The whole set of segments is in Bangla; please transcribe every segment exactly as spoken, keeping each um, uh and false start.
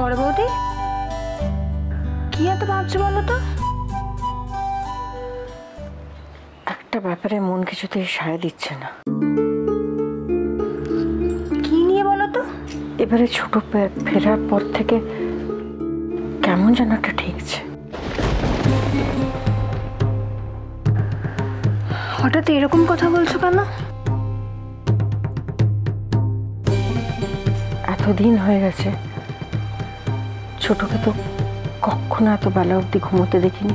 বড় বৌদি কি এত ভাবছো বলো তো? একটা ব্যাপারে মন কিছুতেই সায় দিচ্ছে না। কি নিয়ে বলো তো? এবারে ছোট ফেরার পর থেকে কেমন যেন একটা ঠেকছে। হঠাৎ এরকম কথা বলছো কেন? এতদিন হয়ে গেছে, ছোটকে তো কখনো এত বেলা অবধি ঘুমোতে দেখিনি।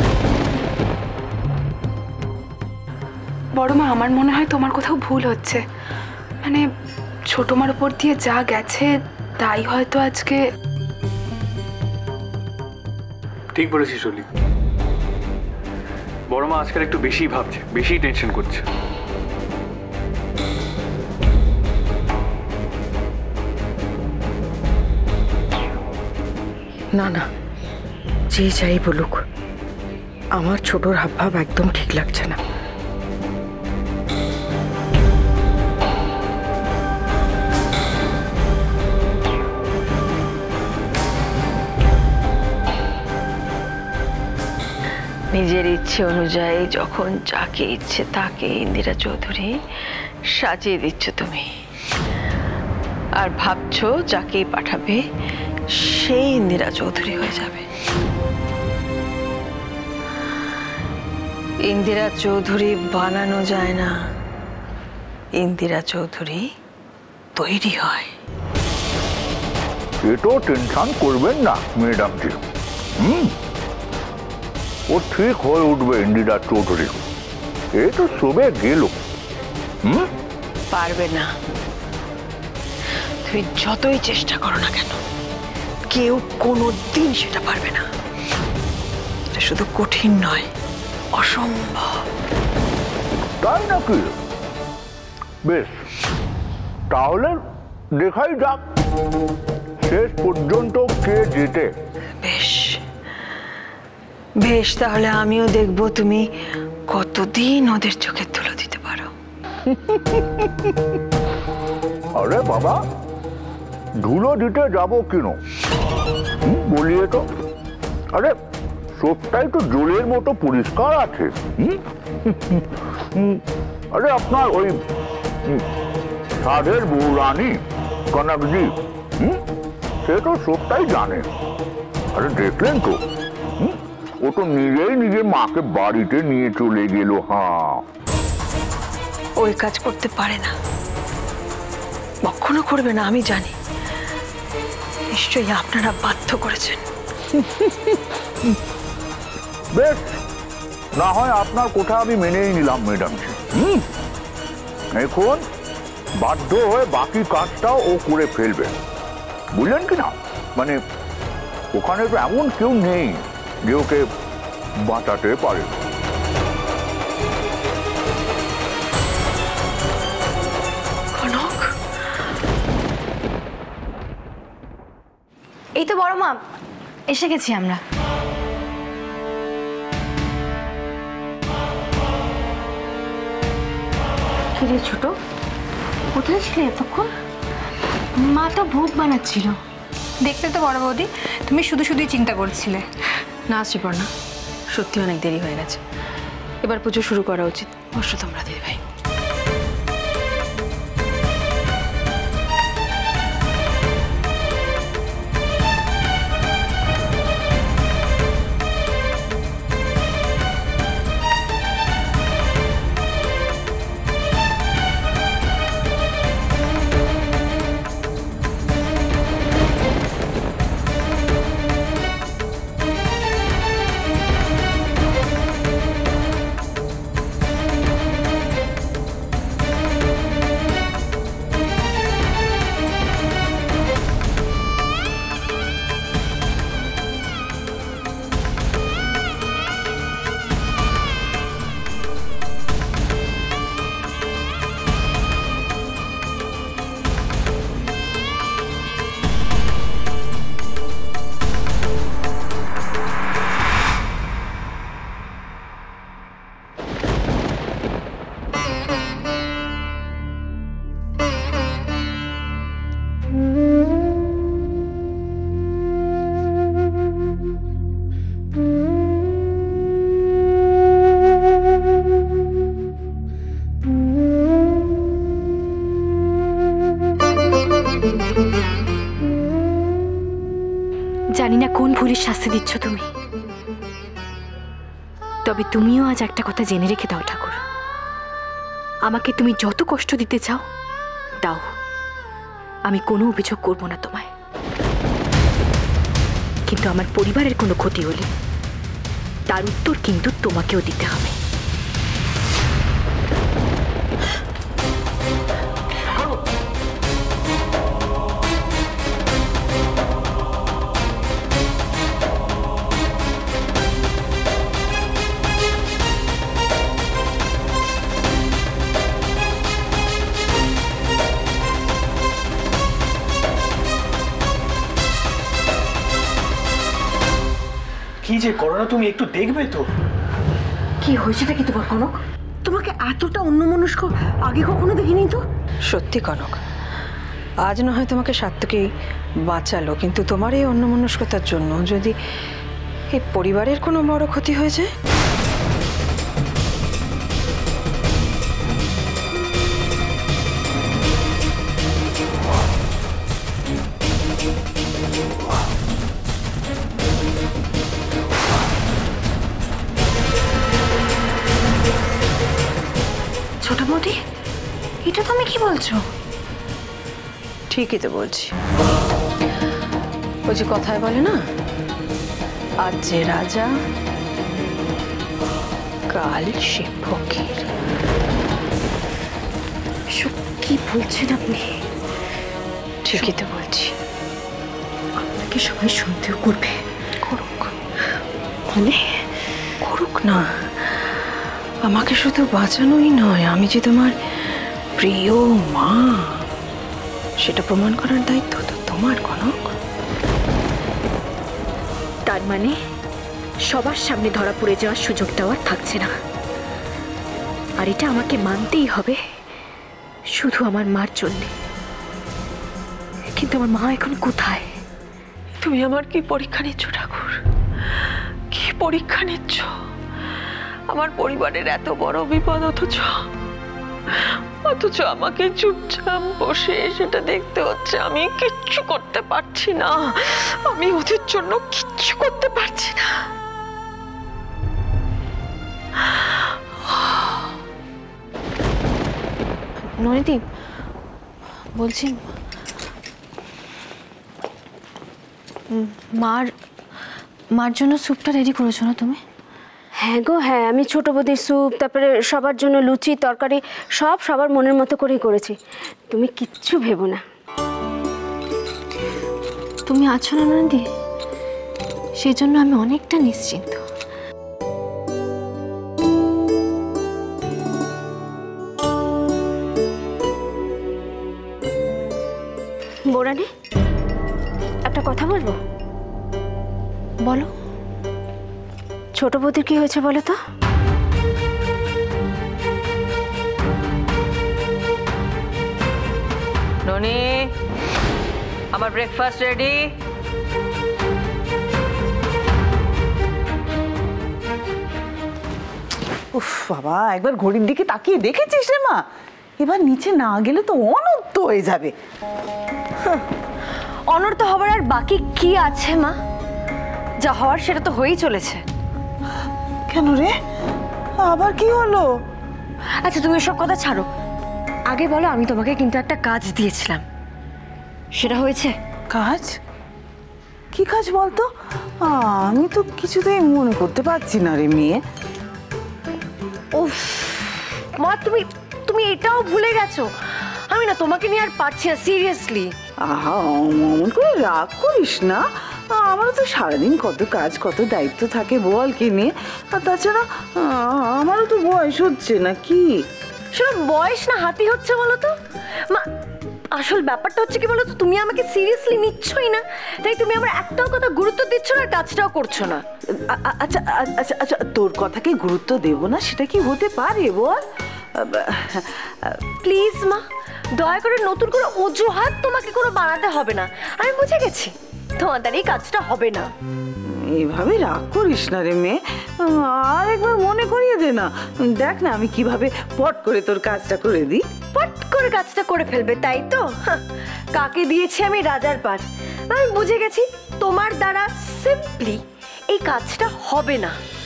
বড় মা, আমার মনে হয় তোমার কোথাও ভুল হচ্ছে। মানে ছোট মার উপর দিয়ে যা গেছে তাই হয়তো আজকে। ঠিক বলেছিস অলি। বড় মা আজকাল একটু বেশি ভাবছে, বেশি টেনশন করছে। না না, যে যাই বলুক, আমার ছোটর হাবভাব একদম ঠিক লাগছে না। নিজের ইচ্ছে অনুযায়ী যখন যাকে ইচ্ছে তাকে ইন্দিরা চৌধুরী সাজিয়ে দিচ্ছ তুমি, আর ভাবছো যাকেই পাঠাবে সেই ইন্দিরা চৌধুরী হয়ে যাবে। ইন্দিরা চৌধুরী বানানো যায় না, ইন্দিরা চৌধুরী তৈরি হয়। এতো টেনশন করবেন না ম্যাডাম জি, হুম ও ঠিক হয়ে উঠবে ইন্দিরা চৌধুরী। এই তো সবে গেল। হুম পারবে না, তুমি যতই চেষ্টা করো না কেন, কেউ কোনো দিন সেটা পারবে না। এটা শুধু কঠিন নয়, অসম্ভব। তাই নাকি? বেশ, তাহলে দেখাই যাক শেষ পর্যন্ত কে জিতে। বেশ বেশ, তাহলে আমিও দেখবো তুমি কতদিন ওদের চোখে তুলে দিতে পারো। আরে বাবা, ধুলো দিতে যাবো কেন, বলিয়ে তো। আরে সবটাই তো জলের মতো পরিষ্কার আছে। আরে আপনার ওই সাধের বৌরানী কনকজি, সে তো সবটাই জানে। আরে দেখলেন তো, ও তো নিজেই নিজের মাকে বাড়িতে নিয়ে চলে গেল। হ্যাঁ, ওই কাজ করতে পারে না, কখনো করবে না, আমি জানি। নিশ্চয়ই আপনারা বাধ্য করেছেন। বেশ, না হয় আপনার কথা আমি মেনেই নিলাম ম্যাডাম। হুম এখন বাধ্য হয়ে বাকি কাজটাও ও করে ফেলবে, বুঝলেন কি না? মানে ওখানে তো এমন কেউ নেই যে ওকে বাঁচাতে পারে। কনক, এই তো বড় মা, এসে গেছি আমরা। কি রে ছোট, কোথায় ছিলে এতক্ষণ? মা তো ভোগ বানাচ্ছিল। দেখতে তো বড় বৌদি, তুমি শুধু শুধুই চিন্তা করছিলে। না শ্রীপর্ণা, সত্যি অনেক দেরি হয়ে গেছে, এবার পুজো শুরু করা উচিত। বসো তোমরা দিদি ভাই। জানি না কোন ভুলের শাস্তি দিচ্ছ তুমি, তবে তুমিও আজ একটা কথা জেনে রেখে দাও ঠাকুর, আমাকে তুমি যত কষ্ট দিতে চাও দাও, আমি কোনো অভিযোগ করব না তোমায়। কিন্তু আমার পরিবারের কোনো ক্ষতি হলে তার উত্তর কিন্তু তোমাকেও দিতে হবে। কি যে করো না তুমি, একটু দেখবে তো। কি হয়েছেটা কি তোমার কনক? তোমাকে এতটা অন্যমনস্ক আগে কখনো দেখিনি তো। সত্যি কনক, আজ না হয় তোমাকে সাত্তকেই বাঁচালো, কিন্তু তোমার এই অন্যমনস্কতার জন্য যদি এই পরিবারের কোনো বড় ক্ষতি হয়ে যায়। ছোট বৌদি, এটা তুমি কি বলছো? ঠিকই তো বলছি। ওই যে কথায় বলে না, আজ যে রাজা কাল সে ফকির। সব কি বলছেন আপনি? ঠিকই তো বলছি। আপনাকে সবাই সন্দেহ করবে। করুক, মানে করুক না। আমাকে শুধু বাঁচানোই নয়, আমি যে তোমার প্রিয় মা সেটা প্রমাণ করার দায়িত্ব তো তোমার কনক। তার মানে সবার সামনে ধরা পড়ে যাওয়ার সুযোগটাও আর থাকছে না, আর এটা আমাকে মানতেই হবে শুধু আমার মার জন্য। কিন্তু আমার মা এখন কোথায়? তুমি আমার কি পরীক্ষা নিচ্ছ ঠাকুর? কি পরীক্ষা নিচ্ছ? আমার পরিবারের এত বড় বিপদ, অথচ অথচ আমাকে চুপচাপ বসে সেটা দেখতে হচ্ছে। আমি কিচ্ছু করতে পারছি না, আমি ওদের জন্য কিচ্ছু করতে পারছি না। ননিদি বলছি, মার মার জন্য স্যুপটা রেডি করেছো না তুমি? হ্যাঁ গো হ্যাঁ, আমি ছোট বৌদির স্যুপ, তারপরে সবার জন্য লুচি তরকারি সব সবার মনের মতো করেই করেছি। তুমি কিচ্ছু ভেবো না। তুমি আছো না ননিদি, সেই জন্য আমি অনেকটা নিশ্চিন্ত। বোরানি, একটা কথা বলবো? বলো। ছোট বৌদির কি হয়েছে বলো তো? ননি, আমার ব্রেকফাস্ট রেডি। উফ বাবা, একবার ঘড়ির দিকে তাকিয়ে দেখেছিস রে মা? এবার নিচে না গেলে তো অনর্থ হয়ে যাবে। অনর্থ হবার আর বাকি কি আছে মা? যা হওয়ার সেটা তো হয়েই চলেছে। কেন রে, আবার কি হলো? আচ্ছা তুমি সব কথা ছাড়ো, আগে বলো আমি তোমাকে কিন্তু একটা কাজ দিয়েছিলাম, সেটা হয়েছে? কাজ? কি কাজ বলতো? আমি তো কিছুতেই মনে করতে পারছি না রে মেয়ে। উফ মা, তুমি তুমি এটাও ভুলে গেছো? আমি না তোমাকে নিয়ে আর পারছি না, সিরিয়াসলি। আহা, অমন করে রাগ করিস না। আমারও তো সারাদিন কত কাজ কত দায়িত্ব থাকে বল কে নিয়ে। আর তাছাড়া আমারও তো বয়স হচ্ছে না কি? সেটা বয়স না হাতি হচ্ছে বলো তো মা? আসল ব্যাপারটা হচ্ছে কি বলো তো, তুমি আমাকে সিরিয়াসলি নিচ্ছই না, তাই তুমি আমার একটাও কথা গুরুত্ব দিচ্ছ না, কাজটাও করছো না। আচ্ছা আচ্ছা আচ্ছা, তোর কথাকে গুরুত্ব দেব না সেটা কি হতে পারে বল? প্লিজ মা, দয়া করে নতুন করে অজুহাত তোমাকে কোনো বানাতে হবে না। আমি বুঝে গেছি তোমার দ্বারা এই কাজটা হবে না। এইভাবে রাগ করিস না রে মেয়ে, আর একবার মনে করিয়ে দে না। দেখ না আমি কিভাবে পট করে তোর কাজটা করে দিই। ফট করে কাজটা করে ফেলবে, তাই তো? হাহ, কাকে দিয়েছি আমি রাজার পাট। আমি বুঝে গেছি তোমার দ্বারা সিম্পলি এই কাজটা হবে না।